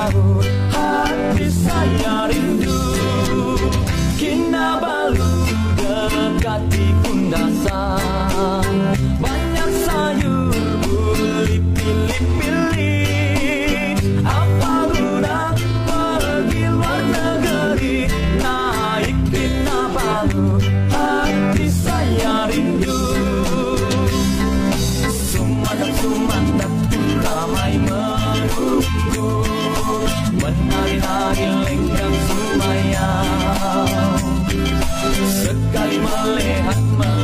tahu hati saya rindu. Kinabalu dekati Kundasan, banyak sayur boleh pilih-pilih. Apa guna pergi luar negeri, naik Kinabalu hati saya rindu. Sumatep ramai menunggu, menari-nari lenggang Sumayang. Sekali melihat